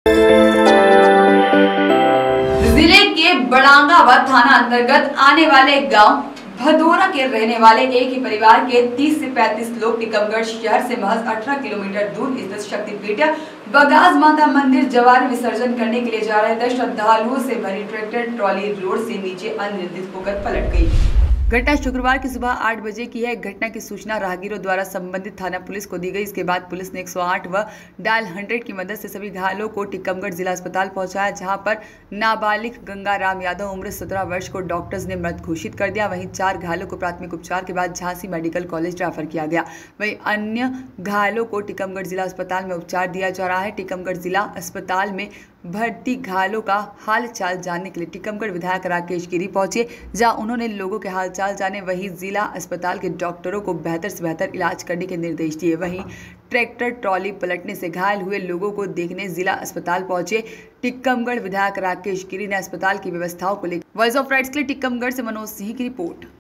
जिले के बड़ांगाबाद थाना अंतर्गत आने वाले गांव भदौरा के रहने वाले एक ही परिवार के 30 से 35 लोग टीकमगढ़ शहर से महज 18 किलोमीटर दूर स्थित शक्तिपीठ बगाज माता मंदिर जवारे विसर्जन करने के लिए जा रहे थे। श्रद्धालुओं से भरी ट्रैक्टर ट्रॉली रोड से नीचे अनियंत्रित होकर पलट गई। घटना शुक्रवार की सुबह 8 बजे की है। घटना की सूचना राहगीरों द्वारा संबंधित थाना पुलिस को दी गई। इसके बाद पुलिस ने 108 व डायल 100 की मदद से सभी घायलों को टीकमगढ़ जिला अस्पताल पहुंचाया, जहां पर नाबालिग गंगाराम यादव उम्र 17 वर्ष को डॉक्टर्स ने मृत घोषित कर दिया। वहीं 4 घायलों को प्राथमिक उपचार के बाद झांसी मेडिकल कॉलेज रेफर किया गया। वहीं अन्य घायलों को टीकमगढ़ जिला अस्पताल में उपचार दिया जा रहा है। टीकमगढ़ जिला अस्पताल में भर्ती घायलों का हाल चाल जानने के लिए टीकमगढ़ विधायक राकेश गिरी पहुंचे, जहां उन्होंने लोगों के हाल चाल जाने। वहीं जिला अस्पताल के डॉक्टरों को बेहतर से बेहतर इलाज करने के निर्देश दिए। वहीं ट्रैक्टर ट्रॉली पलटने से घायल हुए लोगों को देखने जिला अस्पताल पहुंचे टीकमगढ़ विधायक राकेश गिरी ने अस्पताल की व्यवस्थाओं को लेकर वॉइस ऑफ राइट्स के लिए टीकमगढ़ से मनोज सिंह की रिपोर्ट।